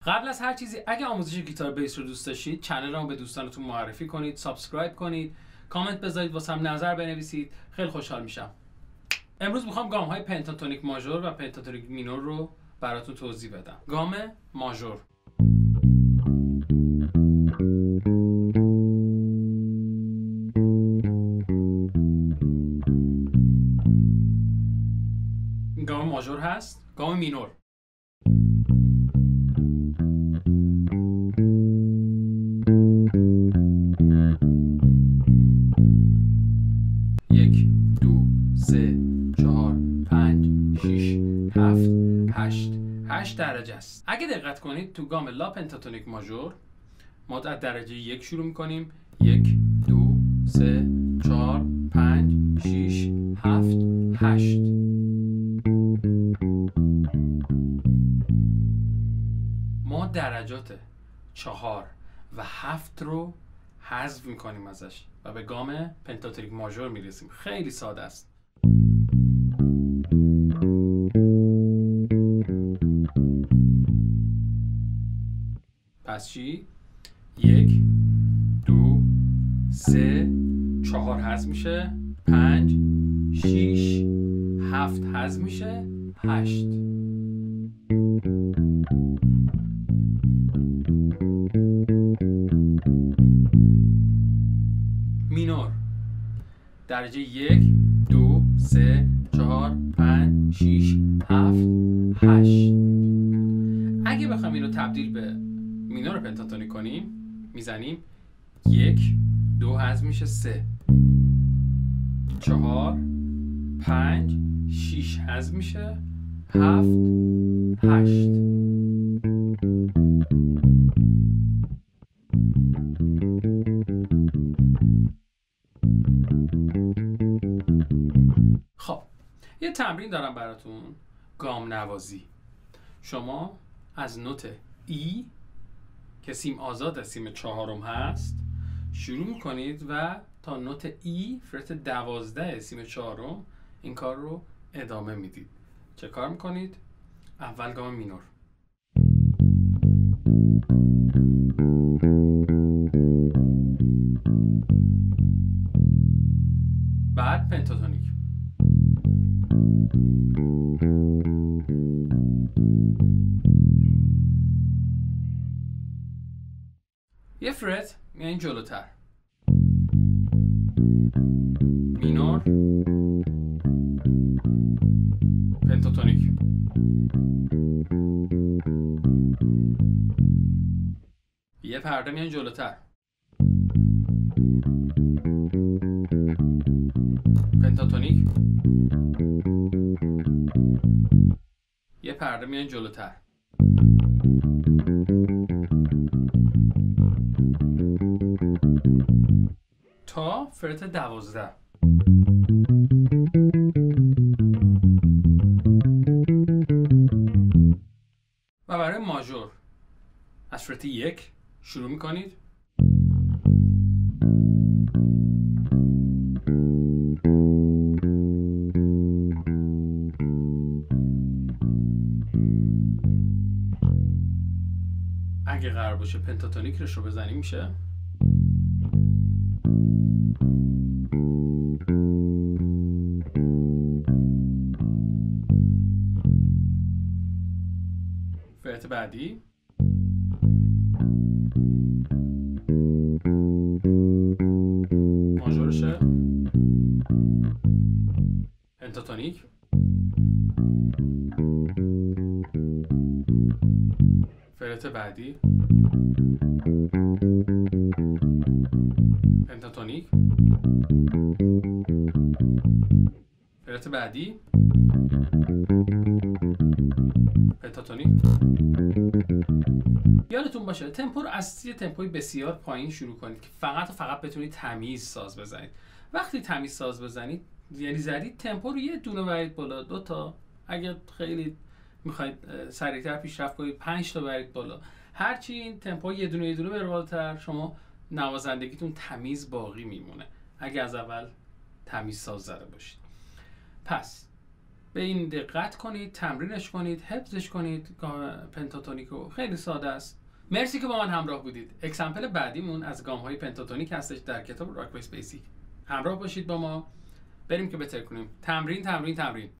قبل از هر چیزی اگه آموزش گیتار بیس رو دوست داشتید چنل رو به دوستانتون معرفی کنید، سابسکرایب کنید، کامنت بذارید، واسم نظر بنویسید. خیلی خوشحال میشم. امروز میخوام گام های پنتاتونیک ماژور و پنتاتونیک مینور رو براتون توضیح بدم. گام ماژور. این گام ماژور هست. گام مینور. یک، دو، سه، چهار، پنج، شیش، هفت، هشت. 8 درجه است. اگه دقت کنید تو گام لا پنتاتونیک ماژور ما از درجه 1 شروع میکنیم. 1 2 3 4 5 6 7 8. ما درجات 4 و 7 رو حذف میکنیم ازش و به گام پنتاتونیک ماژور میرسیم. خیلی ساده است. پس چی؟ 1 2 3 4 حذف میشه، 5 6 7 حذف میشه، 8. مینور درجه 1 2 3 4 5 6 7 8. اگه بخوایم اینو تبدیل به مینور پنتاتونیک کنیم میزنیم 1 2 حذف میشه، 3 4 5 6 حذف میشه، 7 8. خب یه تمرین دارم براتون. گام نوازی. شما از نوت ای که سیم آزاد سیم 4 هست شروع میکنید و تا نوت ای فرت 12 سیم 4 این کار رو ادامه میدید. چه کار میکنید؟ اول گام مینور، بعد پنتاتونیک، یه فرت میایین جلوتر، مینور، پنتاتونیک، یه پرده میایین جلوتر، پنتاتونیک، یه پرده میایین جلوتر، تا فرت 12. و برای ماژور از فرت 1 شروع میکنید، اگه قرار باشه پنتاتونیک رو بزنیم میشه فرت بعدی، ماژورشه، پنتاتونیک، فرت بعدی، پنتاتونیک، فرت بعدی، پنتاتونیک. یادتون باشه تمپو رو از یه تمپوی بسیار پایین شروع کنید که فقط بتونید تمیز ساز بزنید. وقتی تمیز ساز بزنید یعنی زدید تمپو رو یه دونه برید بالا، 2 تا. اگه خیلی میخواید سریعتر پیشرفت کنید 5 تا برید بالا. هرچی این تمپو یه دونه بره بالاتر شما نوازندگیتون تمیز باقی میمونه اگه از اول تمیز ساز زده باشید. پس به این دقت کنید، تمرینش کنید، حفظش کنید. گام پنتاتونیکو خیلی ساده است. مرسی که با من همراه بودید. اکزامپل بعدیمون از گام‌های پنتاتونیک هستش در کتاب راک بیس بیسیک. همراه باشید با ما، بریم که بهتر کنیم. تمرین تمرین تمرین.